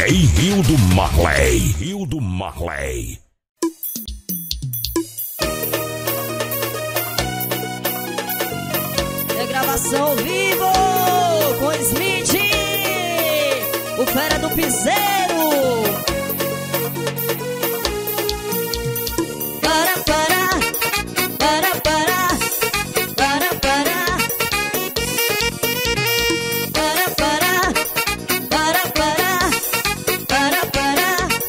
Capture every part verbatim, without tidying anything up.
Rio do Marley. Rio do Marley. É gravação ao vivo com Smith, o fera do piseiro. Para, para, para, para, para, para, para, para, para, para, para.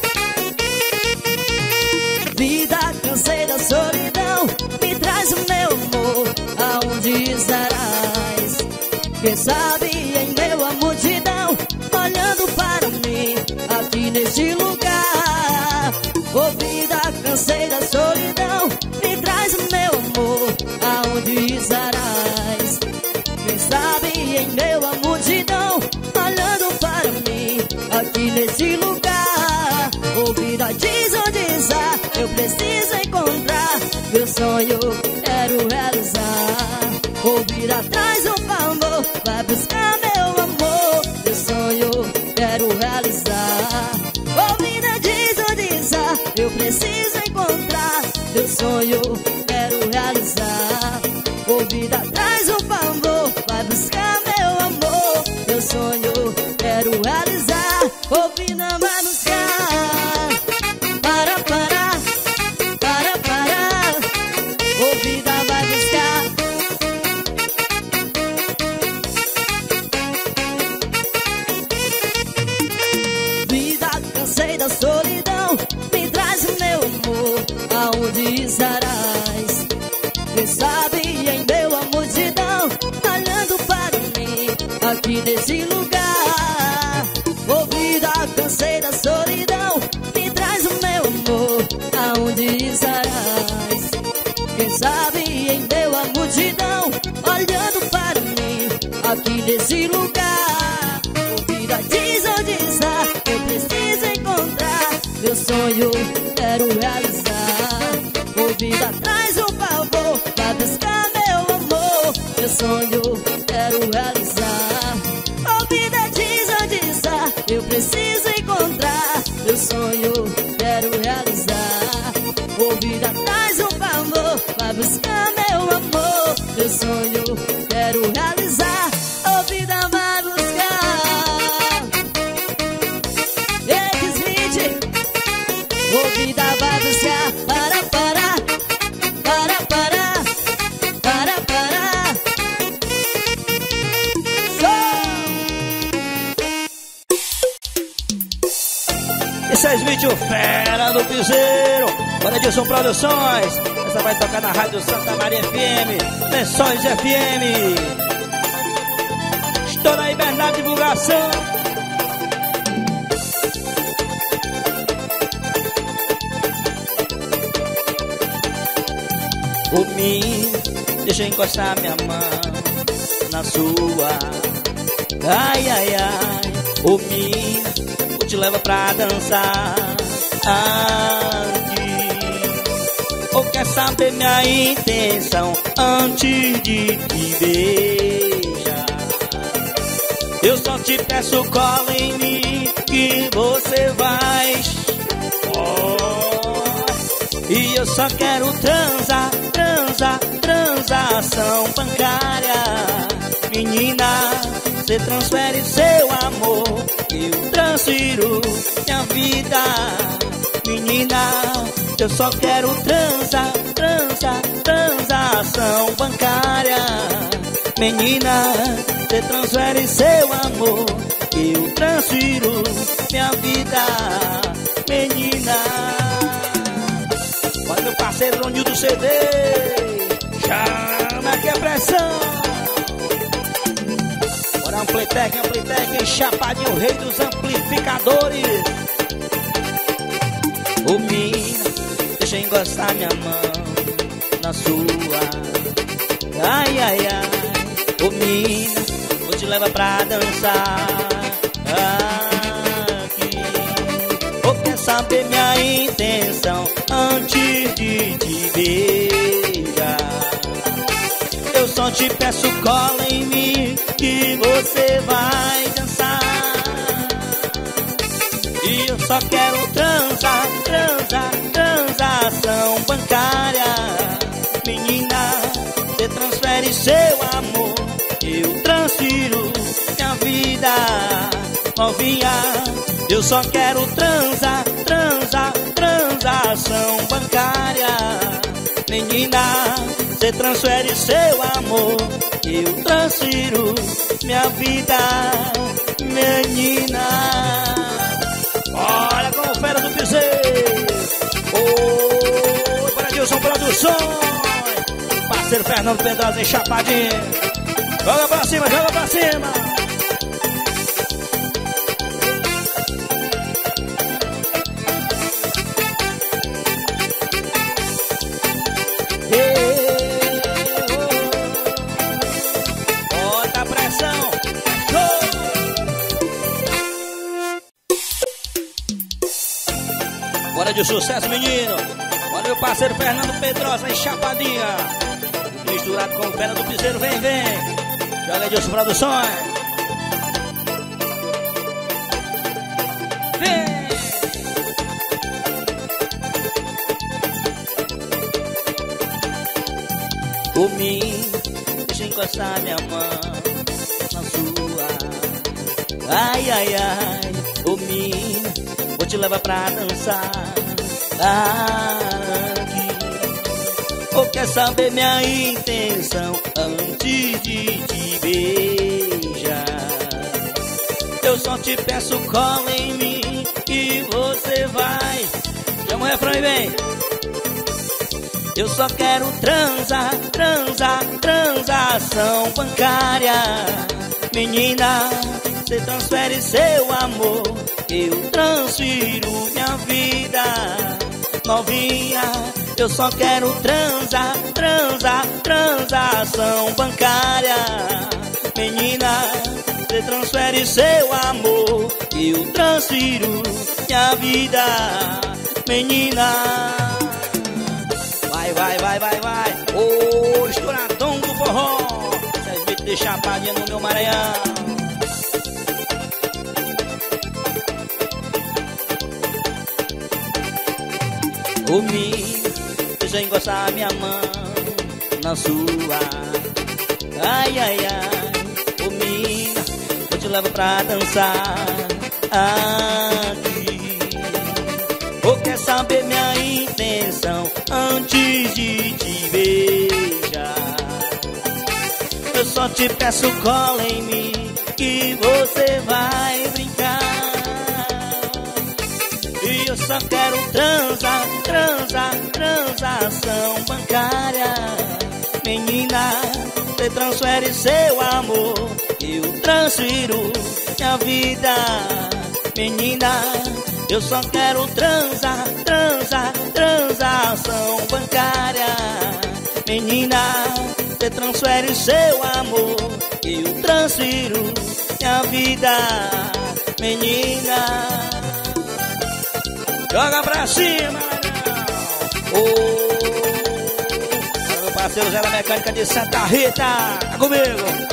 Vida, cansei da solidão, me traz o meu amor, aonde estarás? Quem sabe em meio à multidão, olhando para mim, aqui neste lugar. Ô vida, cansei da solidão, me traz o meu amor, aonde estarás? Quem sabe em meio à multidão, olhando para mim, aqui neste lugar. Ô vida, diz onde está, eu preciso encontrar, meu sonho quero realizar. Ô vida, traz um favor, vai buscar meu amor, meu sonho quero realizar. Ô vida, diz onde está, eu preciso encontrar, meu sonho quero realizar. Ô vida, traz um favor, vai buscar meu amor, meu sonho quero realizar. Ô vida, vai buscar. Para, para, para, para. Ô vida, vai buscar. Vida, cansei da solidão, me traz o meu amor, aonde estarás? Quem sabe em meio à multidão, olhando para mim, aqui nesse lugar. Ô vida, cansei da solidão, me traz o meu amor, aonde estarás? Quem sabe em meio à multidão, olhando para mim, aqui nesse lugar. Ô vida, diz onde está, eu preciso encontrar, meu sonho quero realizar. Ô vida, traz um favor, vai buscar meu amor, meu sonho quero realizar. Ô vida, diz onde está, eu preciso encontrar, meu sonho quero realizar. Ô vida, traz um favor, vai buscar meu amor, meu sonho quero realizar. Ô vida, vai buscar. Ei, Smith, ô vida, vai buscar. Para, para, para, para, para, para. Esse é Smith, o fera do piseiro. Bora Edilson Produções. Essa vai tocar na Rádio Santa Maria F M, Lençóis F M. Estou na Ibernada Divulgação. Ô menino, deixa eu encostar minha mão na sua. Ai, ai, ai. Ô menino, vou te levar pra dançar aqui. Ou quer saber minha intenção antes de te beijar? Eu só te peço, cola em mim que você vai. Oh, e eu só quero transar, transar, transação bancária. Menina, você transfere seu amor, eu transfiro minha vida. Menina, eu só quero transar, transar, transação bancária. Menina, você transfere seu amor, eu transfiro minha vida. Menina, olha meu parceiro Ronil do C D, chama que é pressão. Bora Amplitec, Amplitec, Chapadinho, o rei dos amplificadores. Ô mina, deixa eu encostar minha mão na sua. Ai, ai, ai. Ô mina, vou te levar pra dançar aqui. Ou quer saber minha intenção antes de te beijar? Eu só te peço, cola em mim que você vai dançar. só quero transar, transar, transação bancária. Menina, você transfere seu amor, eu transfiro minha vida. Novinha, eu só quero transar, transar, transação bancária. Menina, você transfere seu amor, eu transfiro minha vida. Menina, olha como fera do piseiro. Oi, para Dilson Produções, parceiro Fernando Pedrosa em Chapadinha. Joga pra cima, joga pra cima. Bota a pressão. Bora de sucesso, menino. Olha meu parceiro Fernando Pedrosa em Chapadinha, misturado com o Fera do Piseiro. Vem, vem. Joga Dilson Produções. Vem. Por mim, deixa eu encostar minha mão na sua. Ai, ai, ai. Por mim, vou te levar pra dançar aqui. Ou quer saber minha intenção antes de te beijar? Eu só te peço, cola em mim e você vai. Chama o refrão e vem. Eu só quero transar, transar, transação bancária. Menina, você transfere seu amor, eu transfiro minha vida. Novinha, eu só quero transar, transar, transação bancária. Menina, você transfere seu amor, eu transfiro minha vida. Menina, vai, vai, vai, vai, vai. Ô, oh, estouradão do forró, vocês me deixam Chapadinha no meu Maranhão. Por mim, deixa eu encostar minha mão na sua. Ai, ai, ai. Por mim, eu te levo pra dançar aqui. Ou quer saber minha intenção antes de te beijar? Eu só te peço, cola em mim que você vai brincar. E eu só quero transar, transar, transação bancária. Menina, você transfere seu amor, eu transfiro minha vida. Menina, eu só quero transar, transar, transação bancária. Menina, você transfere seu amor, eu transfiro minha vida. Menina, joga pra cima, ô, oh, meu parceiro Zé da Mecânica de Santa Rita, tá comigo.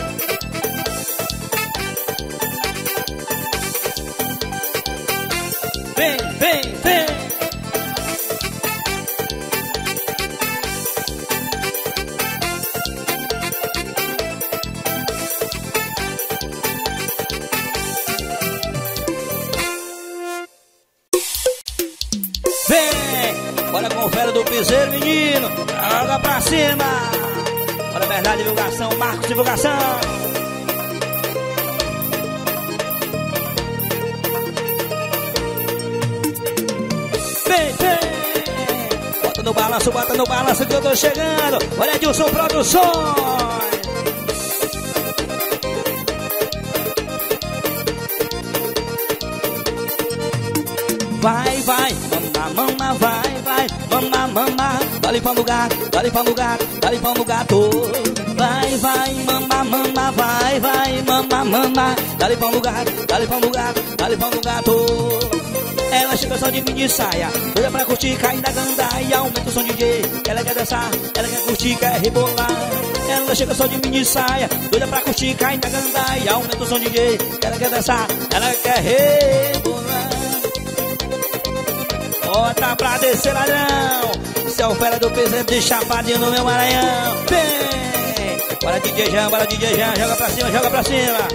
Vem, vem, vem. Vem, bora com o Fera do Piseiro, menino. Joga pra cima. Bora, verdade, divulgação, Marcos Divulgação. Bota no balanço, bota no balanço que eu tô chegando. Olha, Dilson Produções. Vai, vai, mama, mama, vai, vai, mama, mama. Dá-lhe pão no gato, dá-lhe pão no gato, dá-lhe pão no gato. Vai, vai, mama, mama, vai, vai, mama, mama. Dá-lhe pão no gato, dá-lhe pão no gato, dá-lhe pão no gato. Ela chega só de mini saia, doida pra curtir, cai na gandaia, aumenta o som D J. Ela quer dançar, ela quer curtir, quer rebolar. Ela chega só de mini saia, doida pra curtir, cai na gandaia, aumenta o som D J. Ela quer dançar, ela quer rebolar. Bota pra descer, ladrão. Isso é o fera do piseiro de Chapadinho no meu Maranhão. Vem. Bora D J Jean, bora D J Jean. Joga pra cima, joga pra cima.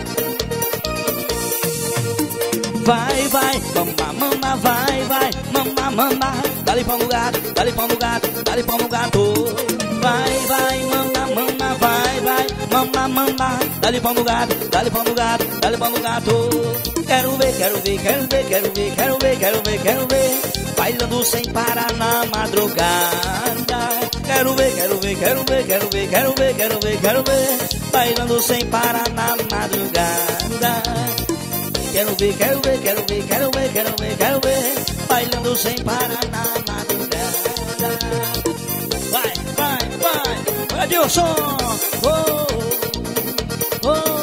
Vai, vai, mama, mama, vai, vai, mama, mama. Dá-lhe pão no gato, dá-lhe pão no gato, dá-lhe pão no gato. Vai, vai, mama, mama, vai, vai, mama, mama. Dá-lhe pão no gato, dá-lhe pão no gato, dá-lhe pão no gato. Quero ver, quero ver, quero ver, quero ver, quero ver, quero ver, quero ver. Bailando sem parar na madrugada. Quero ver, quero ver, quero ver, quero ver, quero ver, quero ver, quero ver. Bailando sem parar na madrugada. Quero ver, quero ver, quero ver, quero ver, quero ver, quero ver. Bailando sem parar na madrugada. Vai, vai, vai. Olha Dilson. Oh, oh.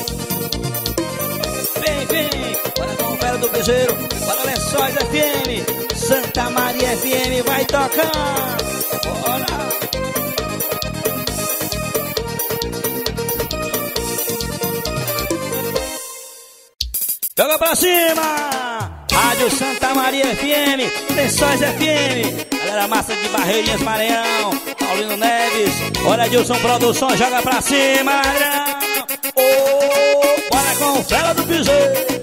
Vem, vem. Bora com o Fera do Piseiro. Bora Lençóis F M. Santa Maria F M vai tocar. Bora. Joga pra cima! Rádio Santa Maria F M, Lençóis F M, galera massa de Barreirinhas, Maranhão, Paulino Neves, olha Dilson Produção, joga pra cima, oh, bora com o Fera do Piseiro.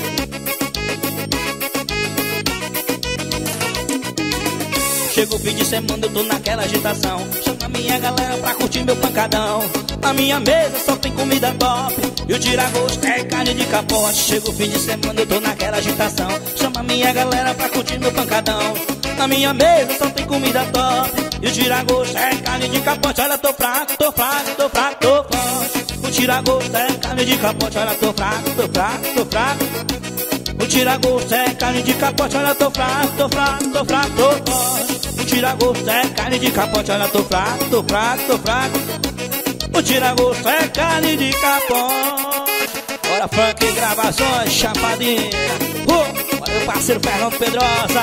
Chega o fim de semana, eu tô naquela agitação. Chama minha galera pra curtir meu pancadão. A minha mesa só tem comida top e o tira-gosto é carne de capote. Chega o fim de semana, eu tô naquela agitação. Chama minha galera pra curtir meu pancadão. A minha mesa só tem comida top e o tira-gosto é carne de capote. Olha, tô fraco, tô fraco, tô fraco, tô forte. O tira-gosto é carne de capote. Olha, tô fraco, tô fraco, tô fraco. O tira-gosto é carne de capote. Olha, tô fraco, tô fraco, tô fraco, tô forte. O tira-gosto é carne de capote. Olha, tô fraco, tô fraco, tô fraco. O tira-gosto é carne de capote. Bora funk, gravações, chapadinha. Uh, bora meu parceiro Fernando Pedrosa.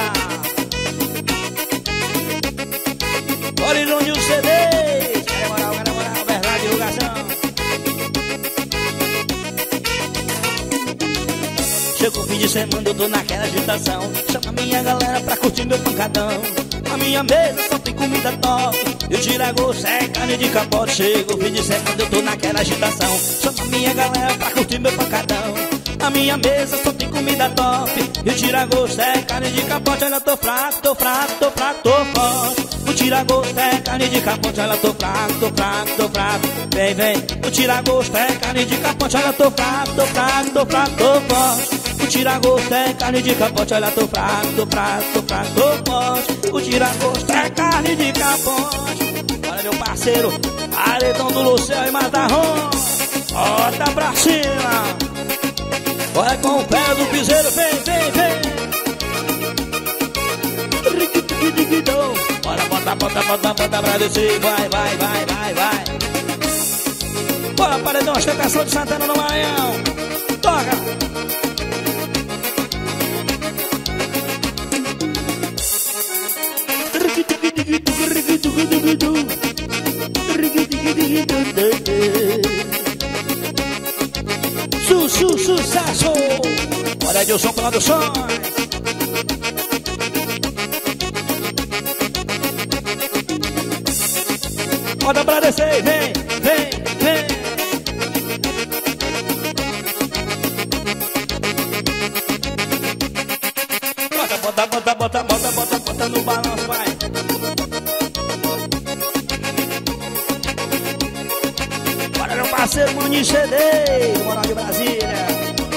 Bora Ilônio C D. Cara moral, cara moral, verdade, divulgação. Chega o fim de semana, eu tô naquela agitação. Chama minha galera pra curtir meu pancadão. A minha mesa só tem comida top e o tira-gosto é carne de capote. Chega o fim de semana, eu tô naquela agitação. Chama minha galera pra curtir meu pancadão. A minha mesa só tem comida top e o tira-gosto é carne de capote. Olha, tô fraco, tô fraco, tô fraco, tô forte. O tira-gosto é carne de capote. Olha, tô fraco, tô fraco, tô fraco. Vem, vem. O tira-gosto é carne de capote. Olha, tô fraco, tô fraco, tô fraco, tô forte. O tira-gosto é carne de capote. Olha, tô fraco, tô fraco, tô fraco, tô forte. O tira-gosto é carne de capote. Olha meu parceiro Aretão do Lucéu e Matarrão. Bota pra cima. Bora com o pé do piseiro. Vem, vem, vem. Bora, bota, bota, bota, bota pra descer. Vai, vai, vai, vai, vai. Bora, paredão, ostentação de Santana no Maranhão. Toca. Su, su, sucesso. Olha Dilson Produções. Bota pra descer, vem, vem, vem. Bota, bota, bota, bota, bota, bota, bota no balanço, vai. Bora meu parceiro Mani C D, moral de Brasília.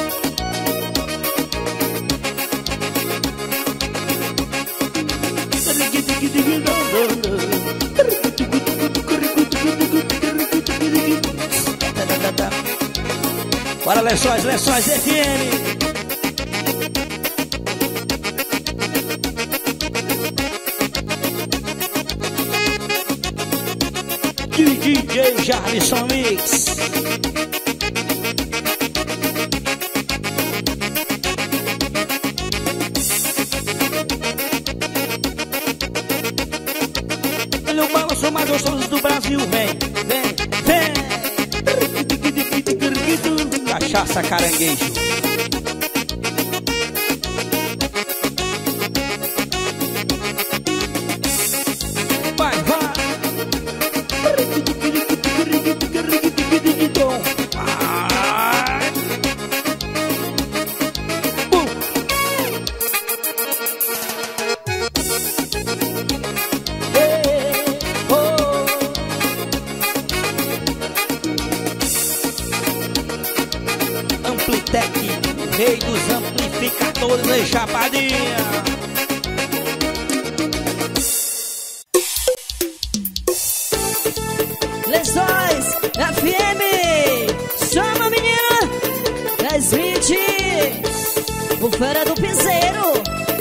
Bora Lençóis, Lençóis F M. D J Jarlison Mix. Olha o balanço mais gostoso do Brasil. Vem, vem, vem. Cachaça caranguejo. rei dos amplificadores e chapadinha. Lençóis F M, chama menina, dez vinte, o fera do piseiro.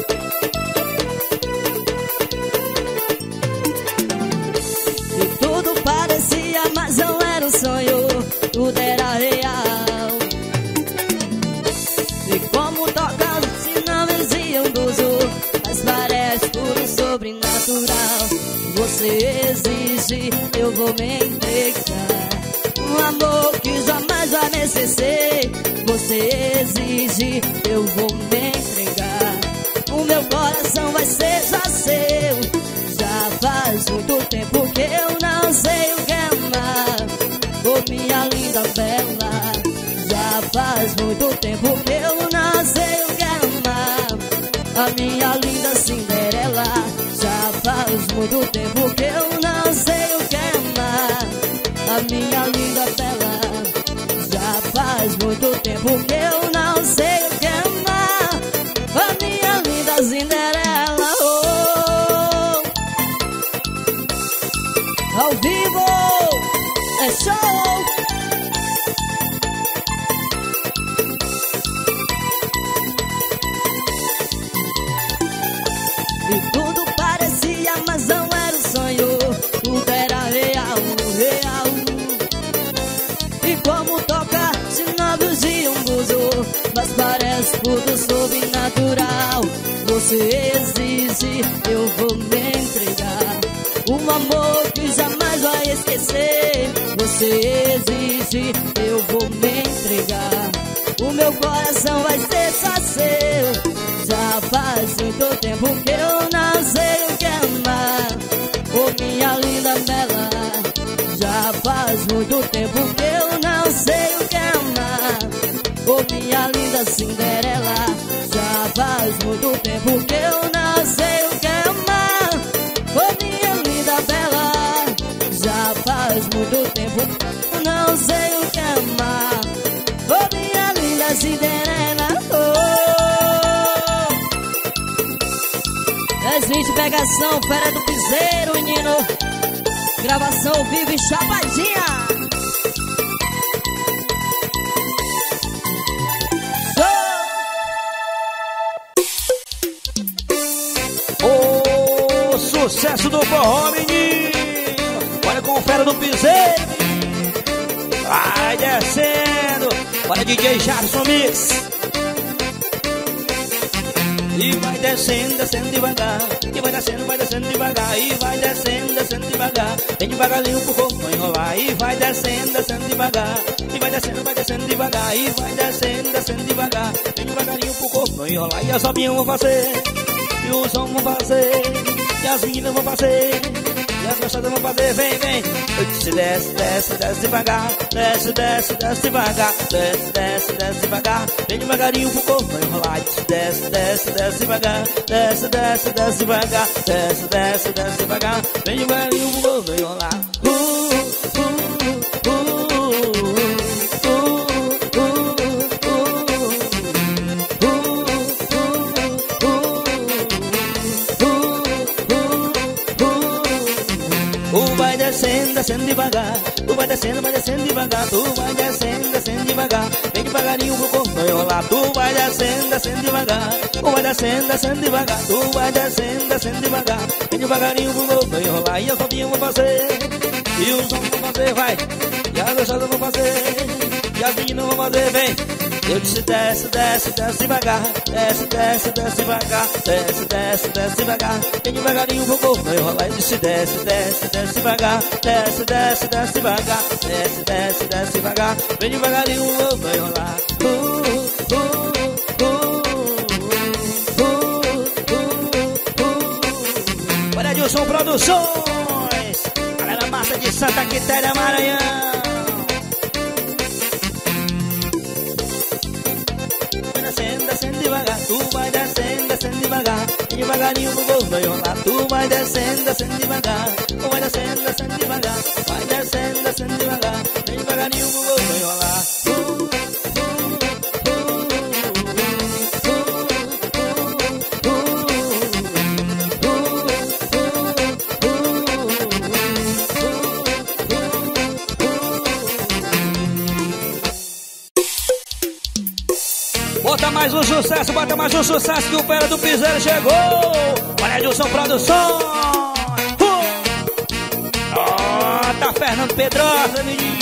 E tudo parecia, mas não era um sonho, tudo era real. E como toca, se não dizia um buzo, mas parece tudo sobrenatural. Você exige, eu vou me entregar um amor que jamais vai me esquecer. Você exige, eu vou me entregar. O meu coração vai ser só seu. Já faz muito tempo que eu não sei o que amar. Oh, minha linda bela. Já faz muito tempo que eu não sei o que amar. A minha linda Cinderela. Já faz muito tempo que eu não sei o que amar. A minha linda bela. Já faz muito tempo que eu não sei o que amar. A minha linda Cinderela. Oh, ao vivo é show. E tudo parecia, mas não era um sonho, tudo era real, real. E como toca, se não de um buzo, mas parece tudo sobrenatural. Você exige, eu vou me entregar um amor que jamais vai esquecer. Você exige, eu vou me entregar. O meu coração vai ser só seu. Já faz muito tempo que eu não sei o que amar. Oh, minha linda bela. Já faz muito tempo que eu não sei o que amar. Oh, minha linda Cinderela. Já faz muito tempo que eu não sei o que amar. Oh, minha linda bela. Já faz muito tempo que eu não sei o que amar. Oh, minha linda Cinderela. Oh, dez vinte pegação, fera do piseiro, menino. Gravação ao vivo e chapadinha. O sucesso do forró, menino. Olha com o fera do piseiro. Vai descendo. Olha D J Jarson Mix. E vai descendo, descendo devagar. E vai descendo, vai descendo devagar. E vai descendo, descendo devagar. Vem devagarinho pro corpo não enrolar. E vai descendo, descendo devagar. E vai descendo, vai descendo devagar. E vai descendo, descendo devagar. Vem devagarinho pro corpo não enrolar. E as sobinhas vão fazer. E os homens vão fazer. E as meninas vão fazer. E as gostadas vão fazer. Vem, vem. Eu disse desce, desce, desce devagar. Desce, desce, desce devagar. Desce, desce, desce devagar. Vem devagarinho pro corpo não enrolar. Desce, desce, desce devagar. Desce, desce, desce devagar. Desce, desce, desce devagar. Vem devagarinho pro corpo não enrolar. Uh, uh, uh, uh, uh, vai descendo, descendo devagar. Tu vai descendo, vai descendo devagar. Tu vai descendo, descendo devagar. Vem devagarinho pro corpo não enrolar. Tu vai descendo, descendo devagar. Tu vai descendo, descendo devagar. Tu vai descendo, descendo devagar. Vem devagarinho pro corpo não enrolar. E as novinhas vão fazer. E os homens vão fazer, vai. E as gostadas vão fazer. E as meninas vão fazer, vem. Eu disse desce, desce, desce devagar. Desce, desce, desce devagar. Desce, desce, desce devagar. Vem devagarinho pro corpo não enrolar. Eu disse desce, desce, desce devagar. Desce, desce, desce devagar. Desce, desce, desce devagar. Vem devagarinho pro corpo não enrolar. Uh, uh, uh, uh, uh, uh. Olha, Dilson Produções. Galera massa de Santa Quitéria, Maranhão. Descendo, descendo devagar, tu vai descendo, descendo devagar. Devagarinho pro corpo não enrolar. Tu vai descendo, descendo devagar. Tu vai descendo, descendo devagar. Vai descendo, descendo devagar. Vem devagarinho pro corpo não enrolar. Uh, uh, uh, uh. Bota mais um sucesso, bota mais um sucesso que o Fera do Piseiro chegou. Olha Edilson Produções. Uh! Oh, tá Fernando Pedrosa, menino.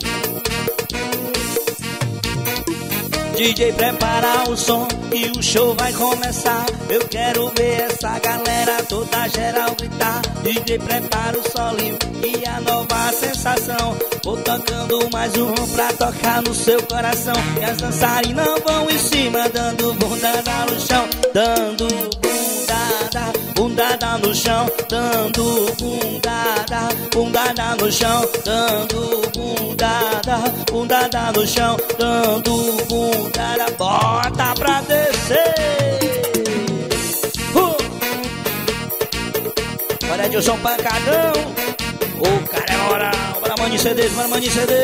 D J prepara o som e o show vai começar. Eu quero ver essa galera toda geral gritar. D J prepara o solinho e a nova sensação. Vou tocando mais um pra tocar no seu coração. E as dançarinas vão em cima dando bundada no chão. Dando bundada, bundada no chão. Dando bundada, bundada no chão. Dando bundada, bundada no chão. Dando bundada. Bota pra descer. uh! Olha Edilson Pancadão. O cara é moral. Bora mãe de C D, bora mãe de C D.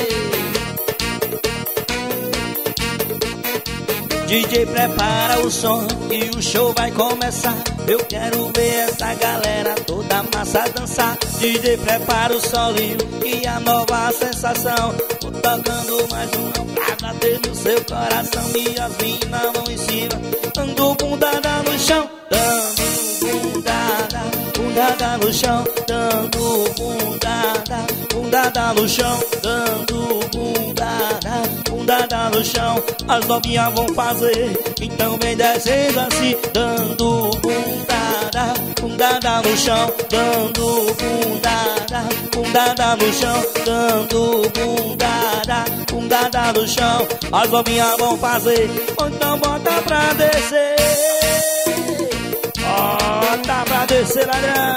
D J prepara o som e o show vai começar. Eu quero ver essa galera toda massa dançar. D J prepara o solinho e a nova sensação. Vou tocando mais um pra bater no seu coração. E as minas vão em cima, dando bundada no chão. Dando bundada, bundada no chão. Dando bundada, bundada no chão. Dando bundada, bundada no chão. As novinhas vão fazer, então vem descendo assim. Dando bundada, bundada no chão. Dando bundada, bundada no chão. Dando bundada, bundada no chão. As novinhas vão fazer, então bota pra descer. Bota pra descer, ladrão.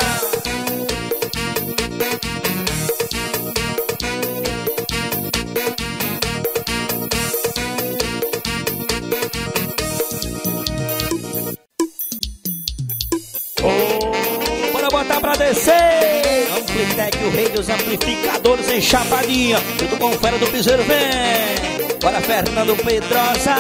Bota pra descer. Amplitec, o rei dos amplificadores em Chapadinha. Tudo bom, Fera do Piseiro, vem. Bora Fernando Pedrosa.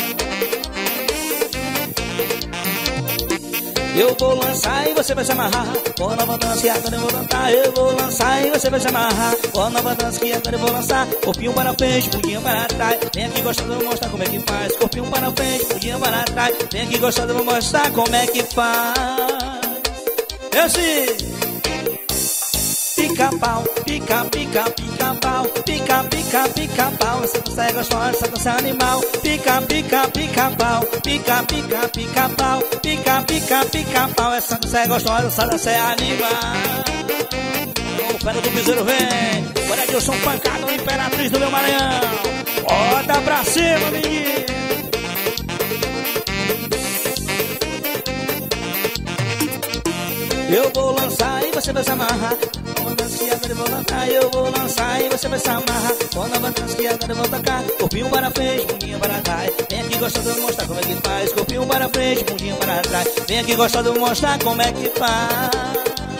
Eu vou lançar e você vai se amarrar. Com a nova dança que agora eu vou cantar. Eu vou lançar e você vai se amarrar. Com a nova dança que agora eu vou lançar. Corpinho para frente, bundinha para trás. Vem aqui gostosa, eu vou mostrar como é que faz. Corpinho para frente, bundinha para trás. Vem aqui gostosa, eu vou mostrar como é que faz. Esse pica-pau, pica, pica, pica-pau. Pica, pica, pica-pau. Essa dança é gostosa, essa dança é animal. Pica, pica, pica-pau. Pica, pica, pica-pau. Pica, pica, pica-pau. Essa dança é gostosa, essa dança é animal. O Fera do Piseiro vem. Olha Edilson Pancadão, Imperatriz do meu Maranhão. Bota pra cima, menino. Eu vou lançar e você vai se amarrar. Nova dança que agora eu vou lançar. Eu vou lançar e você vai se amarrar. Com nova dança que agora eu vou tocar. Corpinho para frente, bundinha para trás. Vem aqui gostosa, eu vou mostrar como é que faz. Corpinho para frente, bundinha para trás. Vem aqui gostosa, eu vou mostrar como é que faz.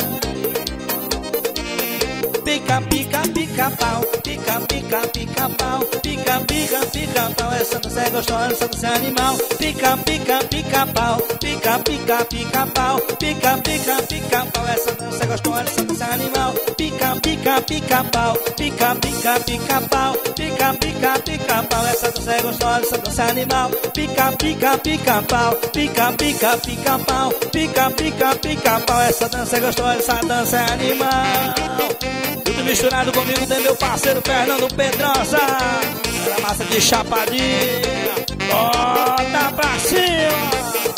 Pica, pica, pica, pau. Pica, pica, pica, pau. Pica, pica, pica, pau. Essa dança é gostosa, essa dança é animal. Pica, pica, pica, pau. Pica, pica, pica, pau. Pica, pica, pica, pau. Essa dança é gostosa, essa dança é animal. Pica, pica, pica, pau. Pica, pica, pica, pau. Pica, pica, pica, pau. Essa dança é gostosa, essa dança é animal. Pica, pica, pica, pau. Pica, pica, pica, pau. Pica, pica, pica, pau. Essa dança é gostosa, essa dança é animal. Tudo misturado comigo tem meu parceiro Fernando Pedrosa. Era massa de Chapadinha. Bota pra cima.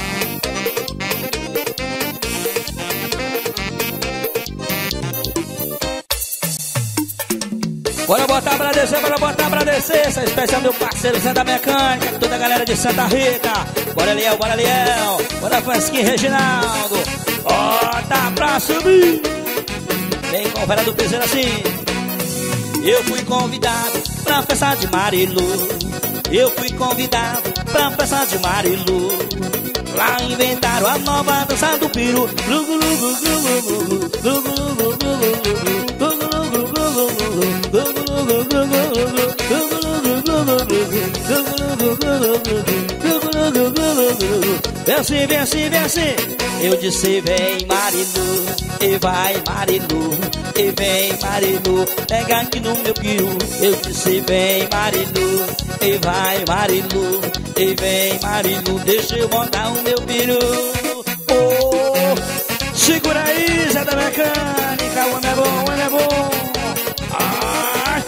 Bora botar pra descer, bora botar pra descer. Essa espécie é meu parceiro Zé da Mecânica. Toda a galera de Santa Rita. Bora Liel, bora Liel. Bora Fransquinho Reginaldo. Bota pra subir. Vem com o Fera do Piseiro assim. Eu fui convidado pra festa de Marilu. Eu fui convidado pra festa de Marilu. Lá inventaram a nova dança do peru. Vem assim, vem assim, vem assim. Eu disse vem Marilu, e vai Marilu, e vem Marilu, pega aqui no meu peru. Eu disse vem Marilu, e vai Marilu, e vem Marilu, deixa eu botar o meu peru. Oh, segura aí, Zé da Mecânica, o homem é bom, o homem é bom. Ai.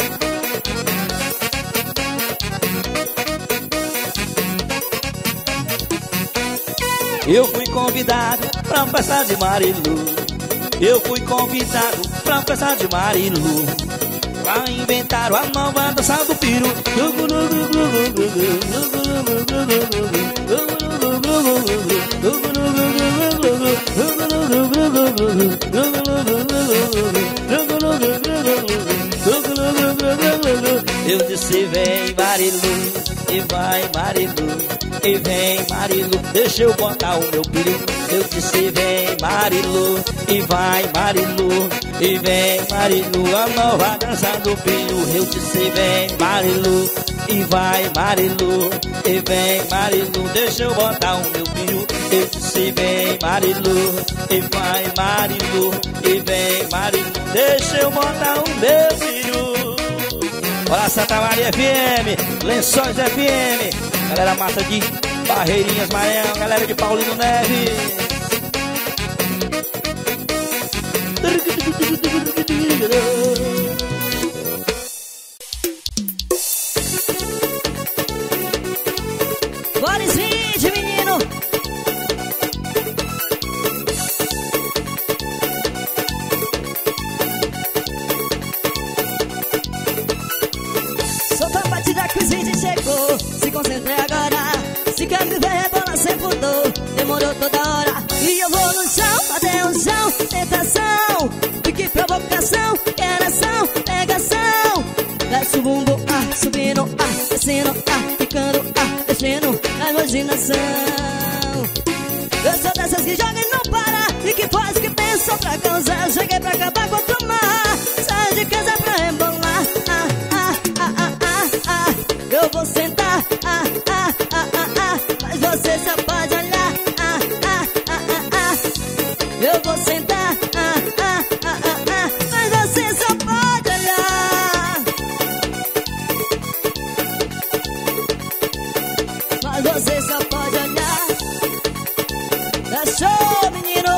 Eu fui convidado pra festa de Marilu. Eu fui convidado pra festa de Marilu. Pra inventar a nova dança do piru. Eu disse vem Marilu, e vai Marilu, e vem Marilu, deixa eu botar o meu piru. Eu disse vem Marilu, e vai Marilu, e vem Marilu, a nova dança do piru. Eu disse vem Marilu, e vai Marilu, e vem Marilu, deixa eu botar o meu piru. Eu disse vem Marilu, e vai Marilu, e vem Marilu, deixa eu botar o meu piru. Olha Santa Maria F M, Lençóis F M, galera massa de Barreirinhas, Maranhão, galera de Paulino Neves. Bora Cid, menino. Solta a batida que o Cid chegou. Se concentre agora. Se quer me ver, rebola sem pudor. Demorou toda hora. E eu vou no chão, até o chão. Tentação, e que provocação. Queração, pegação. Desce o bumbum, ah, subindo, ah, descendo, ah, ficando, ah, descendo na imaginação. Eu sou dessas que joga e não para, e que faz o que pensa pra causar. Cheguei pra acabar com o mar. Sai de casa pra rebolar. Ah, ah, ah, ah, ah, ah. Eu vou sentar. Ah, ah, ah, ah, ah. Mas você só pode olhar. Ah, ah, ah, ah, ah. Eu vou sentar. Ah, ah, ah, ah, ah. Mas você só pode olhar. Mas você só pode olhar. É show, menino.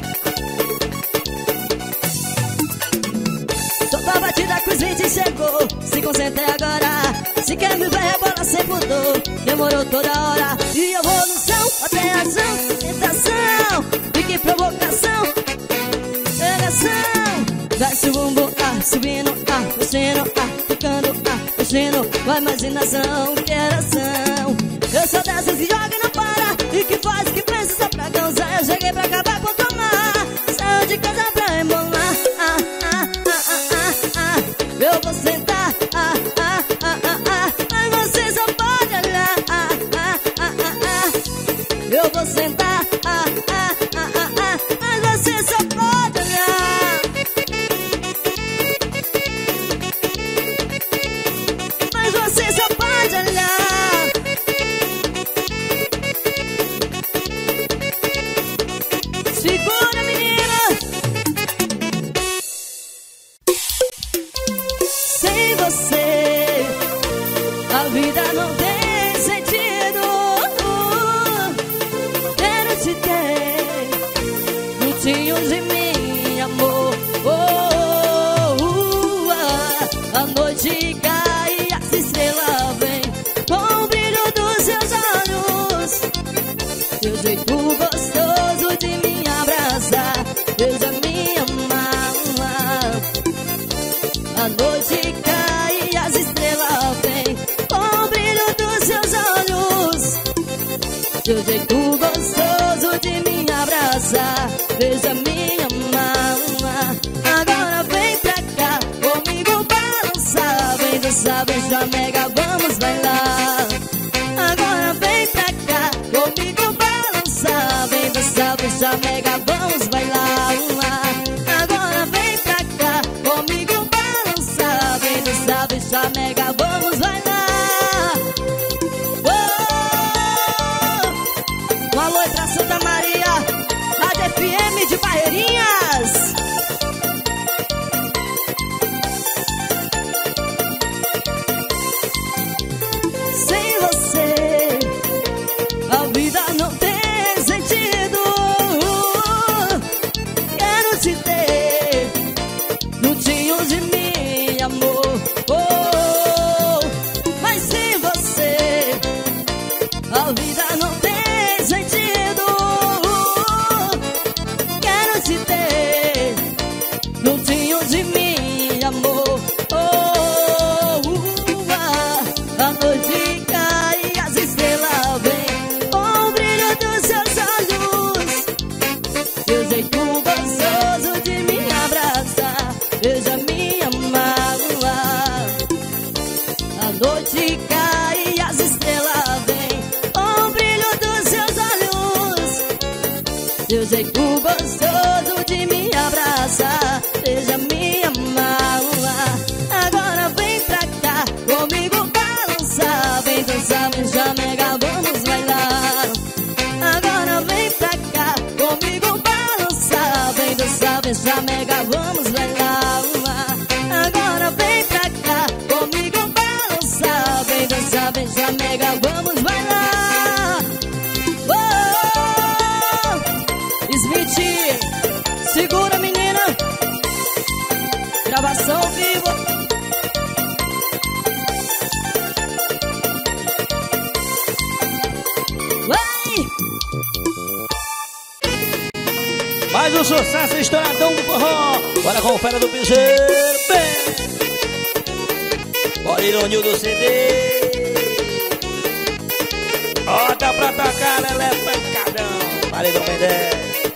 Solta a batida que o Cid chegou. Se concentre agora. Se quer me ver, rebola sem pudor. Demorou toda hora. E eu vou no chão, até ação, tentação. E que provocação, pegação. Desce o bumbum, ah, subindo, ah, descendo, ah, ficando, ah, descendo. Vai imaginação, queração. Eu sou dessas que joga e não para, e que faz o que pensa só pra causar. Eu cheguei pra acabar com o tomar. Saio de casa pra rebolar. Ah, ah, ah, ah, ah, ah. Eu vou sentar. Ah, ah, ah, ah, ah. Mas você só pode olhar. Ah, ah, ah, ah, ah. Eu vou sentar. Ah, ah, ah, ah, ah. Mas você só pode olhar. Mas você só pode olhar. Segura, menina. Sem você, a vida não tem sentido. Quero te ter juntinho de mim, amor. Oh, oh, oh. A noite cai e as estrelas vêm com o brilho dos seus olhos. Teu jeito gostoso de me abraçar, beija me amar. A noite cai e as estrelas vêm com o brilho dos seus olhos. Teu jeito gostoso de me abraçar, beija me amar. Agora vem pra cá, comigo balançar. Vem dançar, vem já mega, vamos bailar. Agora vem pra cá, comigo balançar. Vem dançar, vem já mega, vamos bailar. Agora vem pra cá, comigo balançar. Vem dançar, vem já mega, vamos bailar. Oh! seu jeito gostoso de me abraçar, seja minha mala. Agora vem pra cá, comigo balançar. Vem dançar, vem chamegar, vamos bailar. Agora vem pra cá, comigo balançar. Vem dançar, vem chamegar, vamos bailar. Agora vem pra cá, comigo balançar. Vem dançar, vem chamegar, vamos bailar. Oh, Smith, segura menina. Gravação ao vivo. Mais um sucesso estouradão do forró. Bora com o fera do piseiro. Bora ironio do C D. Bota pra tocar, Lelé pancadão. Vale do Mendé.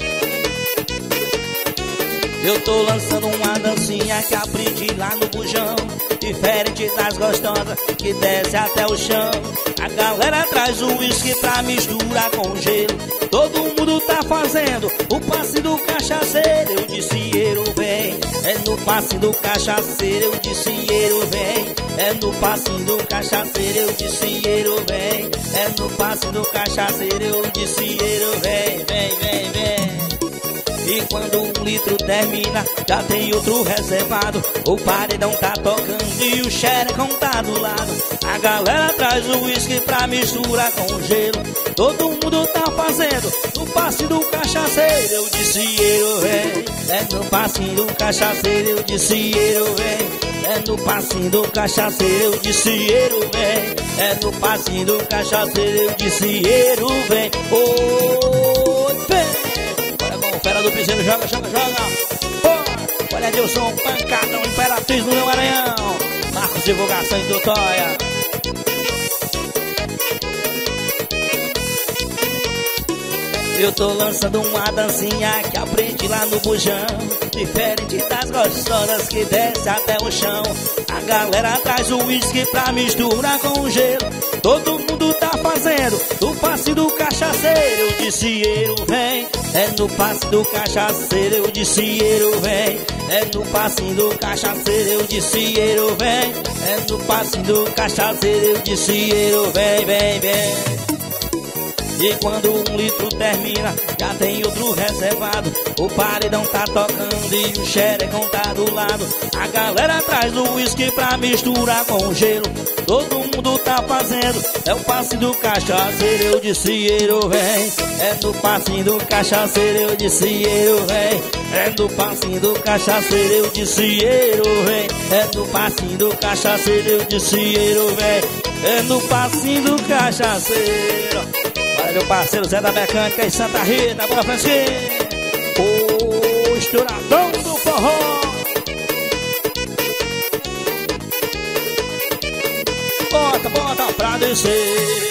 Eu tô lançando uma dancinha que aprendi lá no bujão, diferente das gostosas que desce até o chão. A galera traz o uísque pra misturar com gelo. Todo mundo tá fazendo o passe do cachaceiro. Eu disse, eiro vem. É no passe do cachaceiro. Eu disse, eiro vem. É no passe do cachaceiro. Eu disse, eiro vem. É no passe do cachaceiro. Eu disse, eiro vem, vem, vem, vem. E quando um litro termina, já tem outro reservado. O paredão tá tocando e o xerecão tá do lado. A galera traz o uísque pra misturar com gelo. Todo mundo tá fazendo no passe do cachaceiro. Eu disse, eiro vem. É no passe do cachaceiro. Eu disse, eiro vem. É no passe do cachaceiro. Eu disse, eiro vem. É no passe do cachaceiro. Eu disse, eiro vem. Oi, vem. Fera do piseiro, joga, joga, joga. Pô, olha Dilson, pancadão, Imperatriz do meu Maranhão. Marcos Divulgação do Toia. Eu tô lançando uma dancinha que aprendi lá no bujão, diferente das gostosas que desce até o chão. A galera traz o uísque pra misturar com gelo. Todo mundo tá fazendo no passe do cachaceiro. Eu disse, eiro vem. É no passe do cachaceiro. Eu disse, eiro vem. É no passe do cachaceiro. Eu disse, eiro vem. É no passe do cachaceiro. Eu disse, eiro vem, vem, vem. E quando um litro termina, já tem outro reservado. O paredão tá tocando e o xerecão tá do lado. A galera traz o uísque pra misturar com gelo. Todo mundo tá fazendo, é o passe do cachaceiro. Eu disse, eiro vem. É no passe do cachaceiro. Eu disse, eiro vem. É no passe do cachaceiro. Eu disse, eiro vem. É no passe do cachaceiro. Eu disse, eiro vem. É no passe do cachaceiro. Olha meu parceiro Zé da Mecânica em Santa Rita, bora Francisco. O estouradão do forró. Bota, bota pra descer.